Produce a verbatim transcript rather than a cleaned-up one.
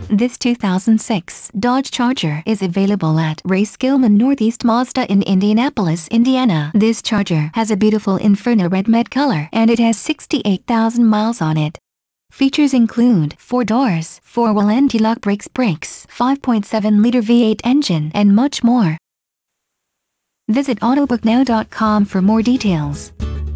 This two thousand six Dodge Charger is available at Ray Skillman Northeast Mazda in Indianapolis, Indiana. This Charger has a beautiful Inferno Red Met color and it has sixty-eight thousand miles on it. Features include four doors, four-wheel anti-lock brakes, brakes, five point seven liter V eight engine, and much more. Visit autobook now dot com for more details.